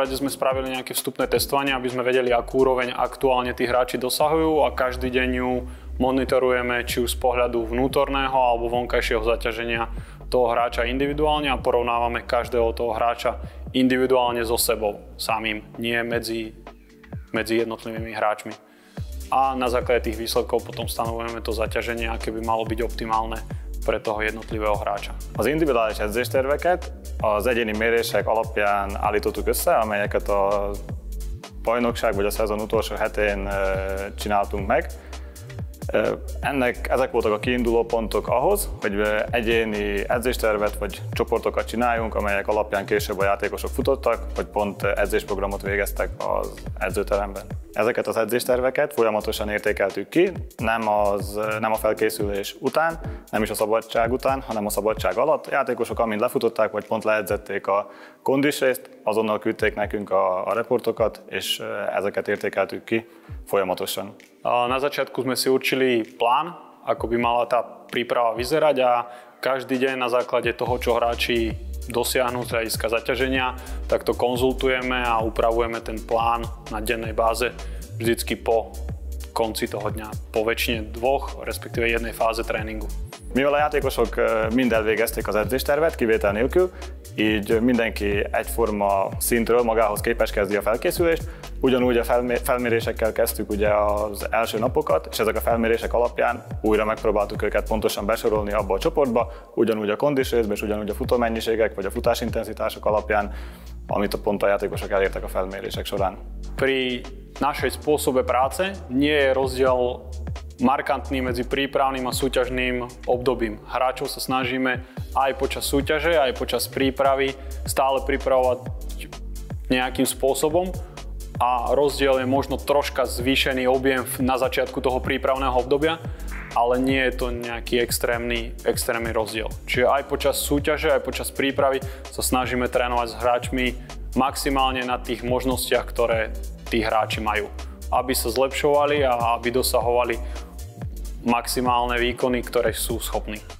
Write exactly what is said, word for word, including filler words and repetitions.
rade sme spravili nejaké vstupné testovanie, aby sme vedeli, akú úroveň aktuálne tí hráči dosahujú a každý deň ju monitorujeme či už z pohľadu vnútorného alebo vonkajšieho zaťaženia toho hráča individuálne a porovnávame každého toho hráča individuálne so sebou samým, nie medzi, medzi jednotlivými hráčmi. A na základe tých výsledkov potom stanovujeme to zaťaženie, aké by malo bygy optimálne pre toho jednotlivého hrácsa. Az individuális edzésterveket az egyéni mérések alapján állítottuk össze, amelyeket a bajnokság vagy a szezon utolsó hetén csináltunk meg. Ennek, ezek voltak a kiinduló pontok ahhoz, hogy egyéni edzéstervet vagy csoportokat csináljunk, amelyek alapján később a játékosok futottak, vagy pont edzésprogramot végeztek az edzőteremben. Ezeket az edzésterveket folyamatosan értékeltük ki, nem, az, nem a felkészülés után, nem is a szabadság után, hanem a szabadság alatt. A játékosok, amint lefutották, vagy pont leedzették a kondisrészt, azonnal küldték nekünk a, a reportokat, és ezeket értékeltük ki folyamatosan. Na začiatku sme si určili plán, ako by mala tá príprava vyzerať a každý deň na základe toho, čo hráči dosiahnu z hľadiska zaťaženia, tak to konzultujeme a upravujeme ten plán na dennej báze vždycky po konci toho dňa, po väčšine dvoch, respektíve jednej fáze tréningu. Mivel a játékosok mind elvégezték az edzéstervet, kivétel nélkül, így mindenki egyforma szintről magához képes kezdi a felkészülést. Ugyanúgy a felmérésekkel kezdtük ugye az első napokat, és ezek a felmérések alapján újra megpróbáltuk őket pontosan besorolni abba a csoportba, ugyanúgy a kondisrészbe, és ugyanúgy a futómennyiségek vagy a futásintenzitások alapján, amit a pont a játékosok elértek a felmérések során. Pri našej spôsobe práce nie je rozdiel markantný medzi prípravným a súťažným obdobím. Hráčov sa snažíme aj počas súťaže, aj počas prípravy stále pripravovať nejakým spôsobom a rozdiel je možno troška zvýšený objem na začiatku toho prípravného obdobia, ale nie je to nejaký extrémny, extrémny rozdiel. Čiže aj počas súťaže, aj počas prípravy sa snažíme trénovať s hráčmi maximálne na tých možnostiach, ktoré tí hráči majú, aby sa zlepšovali a aby dosahovali maximálne výkony, ktoré sú schopní.